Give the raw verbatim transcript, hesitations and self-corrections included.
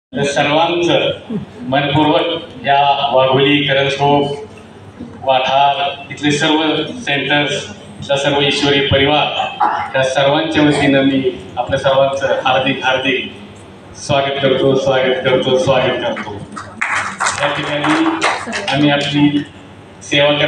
तर सर्वांचं मनपूर्वक या वाघोली करंजकोट वाठार इथले सर्व सेंटर्स इथला सर्व ईश्वरी परिवार त्या सर्वांच्या वतीनं मी आपल्या सर्वांचं हार्दिक हार्दिक स्वागत करतो स्वागत करतो स्वागत करतो. या ठिकाणी आम्ही आपली सेवा